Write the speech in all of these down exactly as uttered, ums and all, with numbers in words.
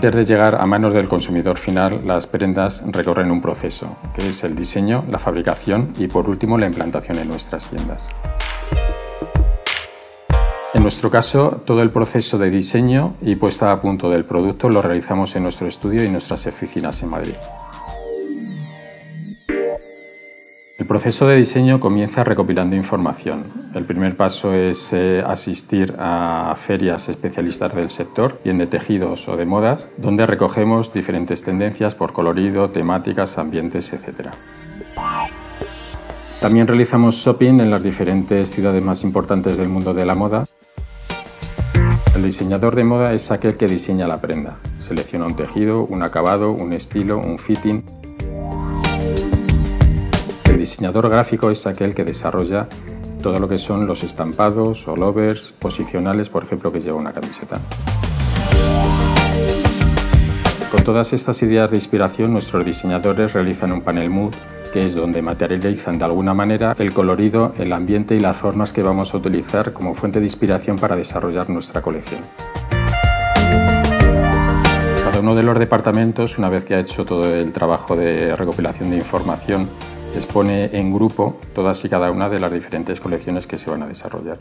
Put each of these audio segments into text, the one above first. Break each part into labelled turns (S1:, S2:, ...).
S1: Antes de llegar a manos del consumidor final, las prendas recorren un proceso, que es el diseño, la fabricación y, por último, la implantación en nuestras tiendas. En nuestro caso, todo el proceso de diseño y puesta a punto del producto lo realizamos en nuestro estudio y nuestras oficinas en Madrid. El proceso de diseño comienza recopilando información. El primer paso es eh, asistir a ferias especialistas del sector, bien de tejidos o de modas, donde recogemos diferentes tendencias por colorido, temáticas, ambientes, etcétera. También realizamos shopping en las diferentes ciudades más importantes del mundo de la moda. El diseñador de moda es aquel que diseña la prenda. Selecciona un tejido, un acabado, un estilo, un fitting. El diseñador gráfico es aquel que desarrolla todo lo que son los estampados, rollovers, posicionales, por ejemplo, que lleva una camiseta. Con todas estas ideas de inspiración, nuestros diseñadores realizan un panel mood, que es donde materializan de alguna manera el colorido, el ambiente y las formas que vamos a utilizar como fuente de inspiración para desarrollar nuestra colección. Cada uno de los departamentos, una vez que ha hecho todo el trabajo de recopilación de información, expone en grupo todas y cada una de las diferentes colecciones que se van a desarrollar.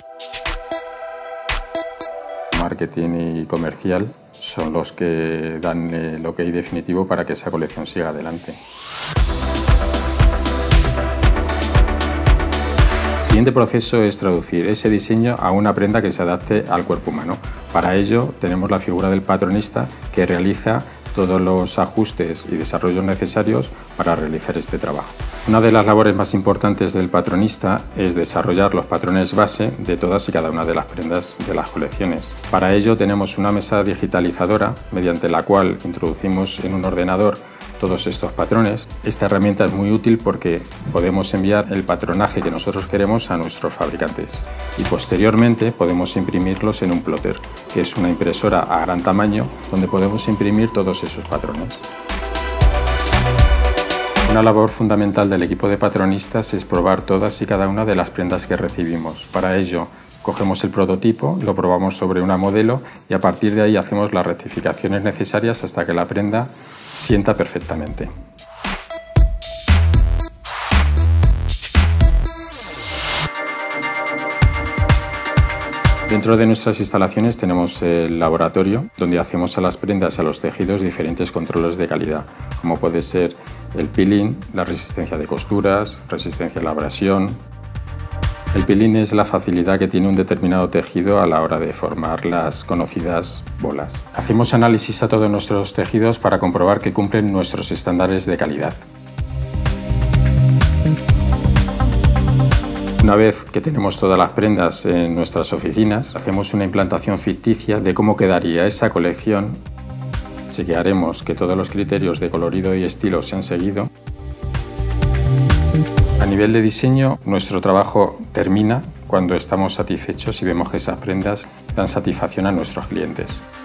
S1: Marketing y comercial son los que dan el ok definitivo para que esa colección siga adelante. El siguiente proceso es traducir ese diseño a una prenda que se adapte al cuerpo humano. Para ello tenemos la figura del patronista, que realiza todos los ajustes y desarrollos necesarios para realizar este trabajo. Una de las labores más importantes del patronista es desarrollar los patrones base de todas y cada una de las prendas de las colecciones. Para ello tenemos una mesa digitalizadora mediante la cual introducimos en un ordenador todos estos patrones. Esta herramienta es muy útil porque podemos enviar el patronaje que nosotros queremos a nuestros fabricantes y posteriormente podemos imprimirlos en un plotter, que es una impresora a gran tamaño donde podemos imprimir todos esos patrones. Una labor fundamental del equipo de patronistas es probar todas y cada una de las prendas que recibimos. Para ello, cogemos el prototipo, lo probamos sobre una modelo y a partir de ahí hacemos las rectificaciones necesarias hasta que la prenda sienta perfectamente. Dentro de nuestras instalaciones tenemos el laboratorio donde hacemos a las prendas y a los tejidos diferentes controles de calidad, como puede ser el peeling, la resistencia de costuras, resistencia a la abrasión. El peeling es la facilidad que tiene un determinado tejido a la hora de formar las conocidas bolas. Hacemos análisis a todos nuestros tejidos para comprobar que cumplen nuestros estándares de calidad. Una vez que tenemos todas las prendas en nuestras oficinas, hacemos una implantación ficticia de cómo quedaría esa colección. Chequearemos que todos los criterios de colorido y estilo se han seguido. A nivel de diseño, nuestro trabajo termina cuando estamos satisfechos y vemos que esas prendas dan satisfacción a nuestros clientes.